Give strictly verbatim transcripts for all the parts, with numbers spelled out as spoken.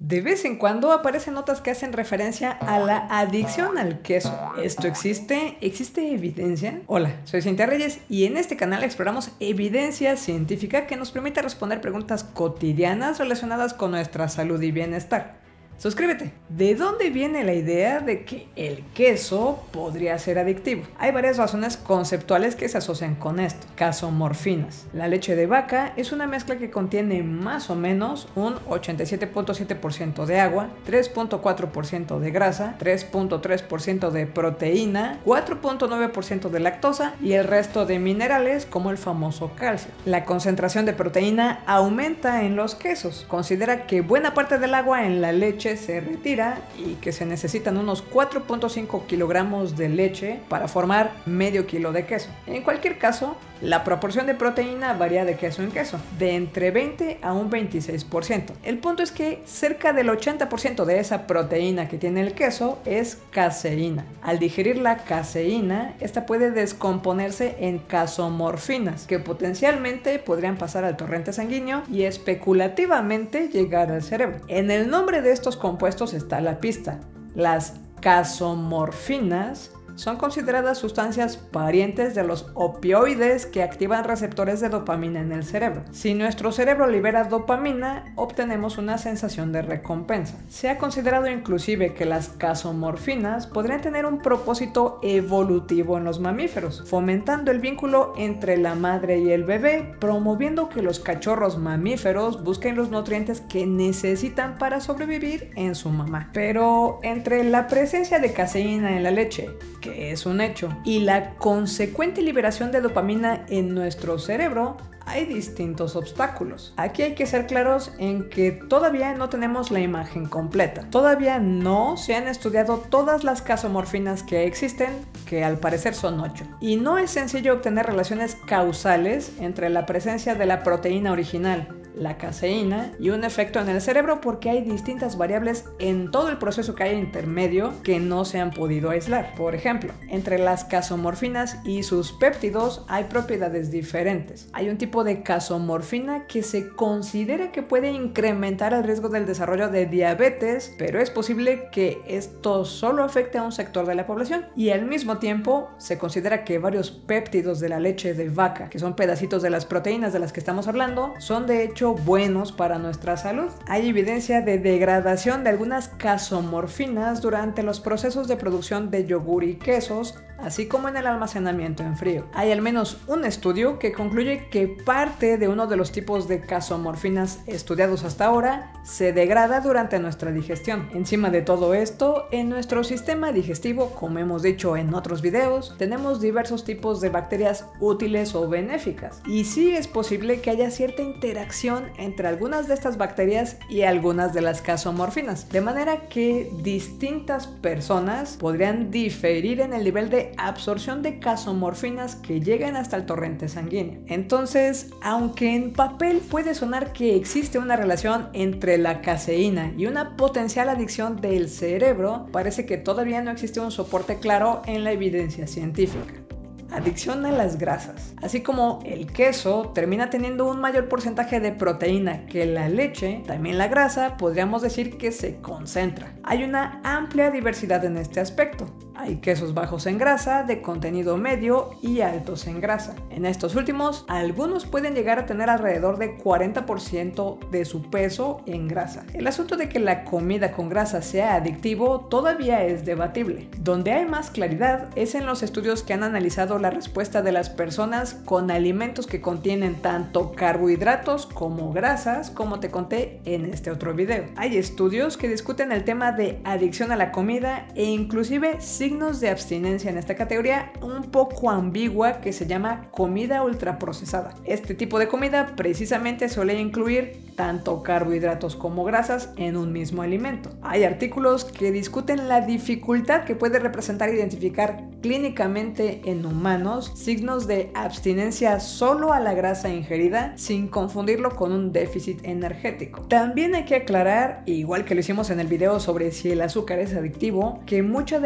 De vez en cuando aparecen notas que hacen referencia a la adicción al queso. ¿Esto existe? ¿Existe evidencia? Hola, soy Cintia Reyes y en este canal exploramos evidencia científica que nos permite responder preguntas cotidianas relacionadas con nuestra salud y bienestar. Suscríbete. ¿De dónde viene la idea de que el queso podría ser adictivo? Hay varias razones conceptuales que se asocian con esto. Casomorfinas. La leche de vaca es una mezcla que contiene más o menos un ochenta y siete punto siete por ciento de agua, tres punto cuatro por ciento de grasa, tres punto tres por ciento de proteína, cuatro punto nueve por ciento de lactosa y el resto de minerales como el famoso calcio. La concentración de proteína aumenta en los quesos. Considera que buena parte del agua en la leche se retira y que se necesitan unos cuatro punto cinco kilogramos de leche para formar medio kilo de queso. En cualquier caso, la proporción de proteína varía de queso en queso, de entre veinte a un veintiséis por ciento. El punto es que cerca del ochenta por ciento de esa proteína que tiene el queso es caseína. Al digerir la caseína, esta puede descomponerse en casomorfinas, que potencialmente podrían pasar al torrente sanguíneo y especulativamente llegar al cerebro. En el nombre de estos compuestos está la pista. Las casomorfinas son consideradas sustancias parientes de los opioides que activan receptores de dopamina en el cerebro. Si nuestro cerebro libera dopamina, obtenemos una sensación de recompensa. Se ha considerado inclusive que las casomorfinas podrían tener un propósito evolutivo en los mamíferos, fomentando el vínculo entre la madre y el bebé, promoviendo que los cachorros mamíferos busquen los nutrientes que necesitan para sobrevivir en su mamá. Pero entre la presencia de caseína en la leche, que es un hecho, y la consecuente liberación de dopamina en nuestro cerebro, hay distintos obstáculos. Aquí hay que ser claros en que todavía no tenemos la imagen completa. Todavía no se han estudiado todas las casomorfinas que existen, que al parecer son ocho. Y no es sencillo obtener relaciones causales entre la presencia de la proteína original, la caseína, y un efecto en el cerebro porque hay distintas variables en todo el proceso que hay intermedio que no se han podido aislar. Por ejemplo, entre las casomorfinas y sus péptidos hay propiedades diferentes. Hay un tipo de casomorfina que se considera que puede incrementar el riesgo del desarrollo de diabetes, pero es posible que esto solo afecte a un sector de la población. Y al mismo tiempo se considera que varios péptidos de la leche de vaca, que son pedacitos de las proteínas de las que estamos hablando, son de hecho buenos para nuestra salud. Hay evidencia de degradación de algunas casomorfinas durante los procesos de producción de yogur y quesos, así como en el almacenamiento en frío. Hay al menos un estudio que concluye que parte de uno de los tipos de casomorfinas estudiados hasta ahora se degrada durante nuestra digestión. Encima de todo esto, en nuestro sistema digestivo, como hemos dicho en otros videos, tenemos diversos tipos de bacterias útiles o benéficas. Y sí es posible que haya cierta interacción entre algunas de estas bacterias y algunas de las casomorfinas, de manera que distintas personas podrían diferir en el nivel de absorción de casomorfinas que llegan hasta el torrente sanguíneo. Entonces, aunque en papel puede sonar que existe una relación entre la caseína y una potencial adicción del cerebro, parece que todavía no existe un soporte claro en la evidencia científica. Adicción a las grasas. Así como el queso termina teniendo un mayor porcentaje de proteína que la leche, también la grasa podríamos decir que se concentra. Hay una amplia diversidad en este aspecto. Hay quesos bajos en grasa, de contenido medio y altos en grasa. En estos últimos, algunos pueden llegar a tener alrededor de cuarenta por ciento de su peso en grasa. El asunto de que la comida con grasa sea adictivo todavía es debatible. Donde hay más claridad es en los estudios que han analizado la respuesta de las personas con alimentos que contienen tanto carbohidratos como grasas, como te conté en este otro video. Hay estudios que discuten el tema de adicción a la comida e inclusive signos de abstinencia en esta categoría un poco ambigua que se llama comida ultraprocesada. Este tipo de comida precisamente suele incluir tanto carbohidratos como grasas en un mismo alimento. Hay artículos que discuten la dificultad que puede representar identificar clínicamente en humanos signos de abstinencia solo a la grasa ingerida sin confundirlo con un déficit energético. También hay que aclarar, igual que lo hicimos en el video sobre si el azúcar es adictivo, que mucha de la investigación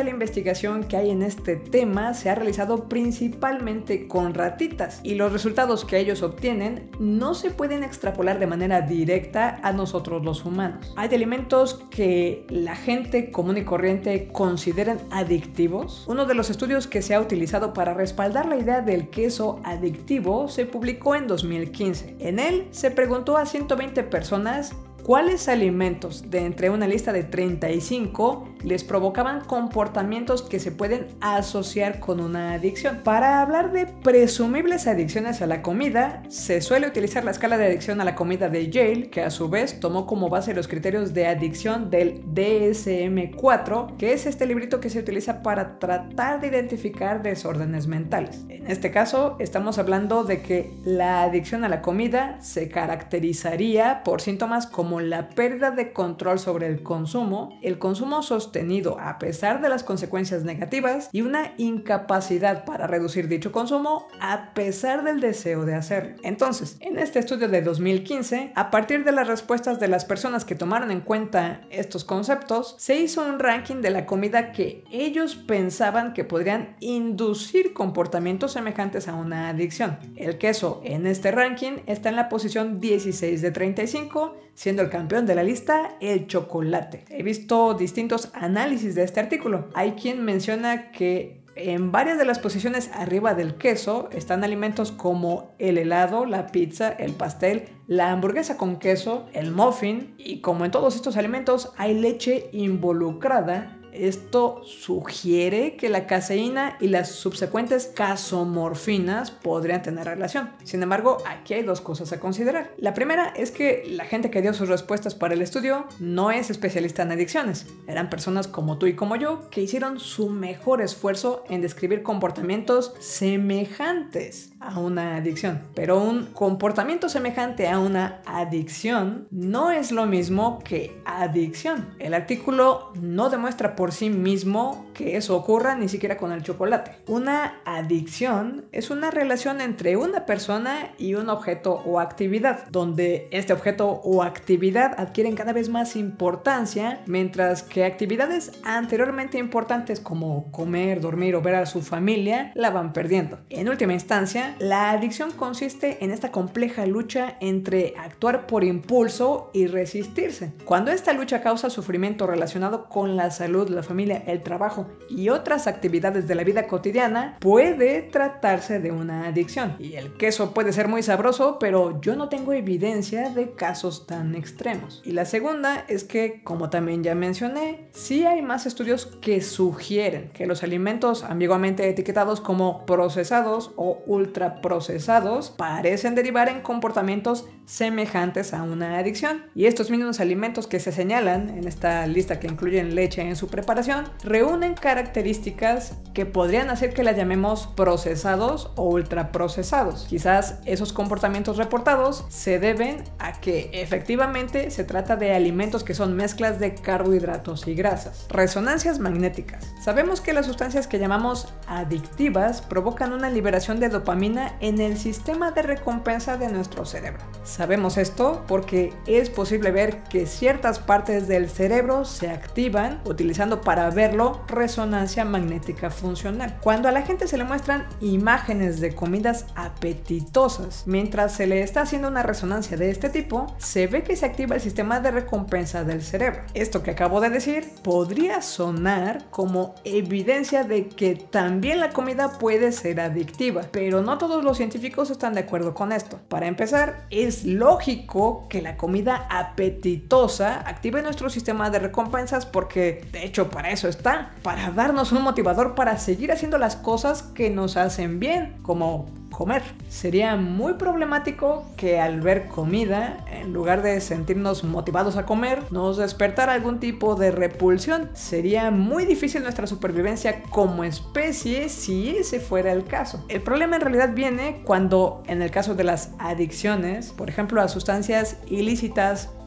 investigación que hay en este tema se ha realizado principalmente con ratitas y los resultados que ellos obtienen no se pueden extrapolar de manera directa a nosotros los humanos. Hay alimentos que la gente común y corriente consideran adictivos. Uno de los estudios que se ha utilizado para respaldar la idea del queso adictivo se publicó en dos mil quince. En él se preguntó a ciento veinte personas ¿cuáles alimentos de entre una lista de treinta y cinco les provocaban comportamientos que se pueden asociar con una adicción? Para hablar de presumibles adicciones a la comida, se suele utilizar la escala de adicción a la comida de Yale, que a su vez tomó como base los criterios de adicción del D S M cuatro, que es este librito que se utiliza para tratar de identificar desórdenes mentales. En este caso, estamos hablando de que la adicción a la comida se caracterizaría por síntomas como la pérdida de control sobre el consumo, el consumo sostenido a pesar de las consecuencias negativas y una incapacidad para reducir dicho consumo a pesar del deseo de hacerlo. Entonces, en este estudio de dos mil quince, a partir de las respuestas de las personas que tomaron en cuenta estos conceptos, se hizo un ranking de la comida que ellos pensaban que podrían inducir comportamientos semejantes a una adicción. El queso en este ranking está en la posición dieciséis de treinta y cinco, siendo el campeón de la lista el chocolate. He visto distintos análisis de este artículo. Hay quien menciona que en varias de las posiciones arriba del queso están alimentos como el helado, la pizza, el pastel, la hamburguesa con queso, el muffin, y como en todos estos alimentos hay leche involucrada. Esto sugiere que la caseína y las subsecuentes casomorfinas podrían tener relación. Sin embargo, aquí hay dos cosas a considerar. La primera es que la gente que dio sus respuestas para el estudio no es especialista en adicciones. Eran personas como tú y como yo que hicieron su mejor esfuerzo en describir comportamientos semejantes a una adicción. Pero un comportamiento semejante a una adicción no es lo mismo que adicción. El artículo no demuestra por sí mismo que eso ocurra ni siquiera con el chocolate. Una adicción es una relación entre una persona y un objeto o actividad, donde este objeto o actividad adquieren cada vez más importancia, mientras que actividades anteriormente importantes como comer, dormir o ver a su familia la van perdiendo. En última instancia, la adicción consiste en esta compleja lucha entre actuar por impulso y resistirse. Cuando esta lucha causa sufrimiento relacionado con la salud, la familia, el trabajo y otras actividades de la vida cotidiana, puede tratarse de una adicción. Y el queso puede ser muy sabroso, pero yo no tengo evidencia de casos tan extremos. Y la segunda es que, como también ya mencioné, sí hay más estudios que sugieren que los alimentos ambiguamente etiquetados como procesados o ultraprocesados parecen derivar en comportamientos semejantes a una adicción. Y estos mismos alimentos que se señalan en esta lista que incluyen leche en su preparación reúnen características que podrían hacer que las llamemos procesados o ultraprocesados. Quizás esos comportamientos reportados se deben a que efectivamente se trata de alimentos que son mezclas de carbohidratos y grasas. Resonancias magnéticas. Sabemos que las sustancias que llamamos adictivas provocan una liberación de dopamina en el sistema de recompensa de nuestro cerebro. Sabemos esto porque es posible ver que ciertas partes del cerebro se activan utilizando para verlo resonancia magnética funcional. Cuando a la gente se le muestran imágenes de comidas apetitosas mientras se le está haciendo una resonancia de este tipo, se ve que se activa el sistema de recompensa del cerebro. Esto que acabo de decir podría sonar como evidencia de que también la comida puede ser adictiva, pero no todos los científicos están de acuerdo con esto. Para empezar, es lógico que la comida apetitosa active nuestro sistema de recompensas porque, de hecho, para eso está, para darnos un motivador para seguir haciendo las cosas que nos hacen bien, como comer. Sería muy problemático que al ver comida, en lugar de sentirnos motivados a comer, nos despertara algún tipo de repulsión. Sería muy difícil nuestra supervivencia como especie si ese fuera el caso. El problema en realidad viene cuando, en el caso de las adicciones, por ejemplo a sustancias ilícitas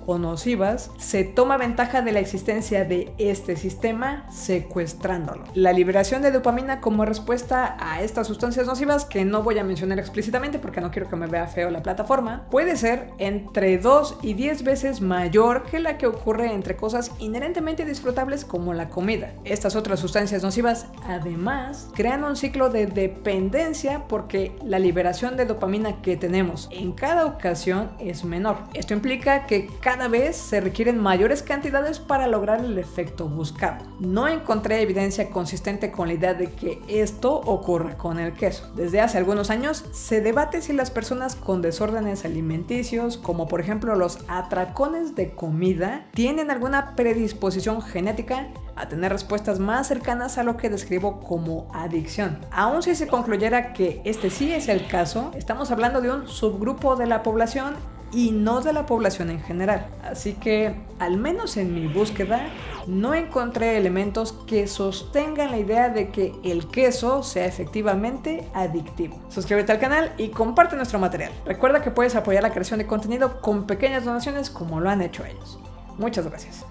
o nocivas, se toma ventaja de la existencia de este sistema secuestrándolo. La liberación de dopamina como respuesta a estas sustancias nocivas, que no voy a mencionar explícitamente porque no quiero que me vea feo la plataforma, puede ser entre dos y diez veces mayor que la que ocurre entre cosas inherentemente disfrutables como la comida. Estas otras sustancias nocivas además crean un ciclo de dependencia porque la liberación de dopamina que tenemos en cada ocasión es menor. Esto implica que cada vez se requieren mayores cantidades para lograr el efecto buscado. No encontré evidencia consistente con la idea de que esto ocurra con el queso. Desde hace algunos años se debate si las personas con desórdenes alimenticios, como por ejemplo los atracones de comida, tienen alguna predisposición genética a tener respuestas más cercanas a lo que describo como adicción. Aun si se concluyera que este sí es el caso, estamos hablando de un subgrupo de la población y no de la población en general. Así que, al menos en mi búsqueda, no encontré elementos que sostengan la idea de que el queso sea efectivamente adictivo. Suscríbete al canal y comparte nuestro material. Recuerda que puedes apoyar la creación de contenido con pequeñas donaciones como lo han hecho ellos. Muchas gracias.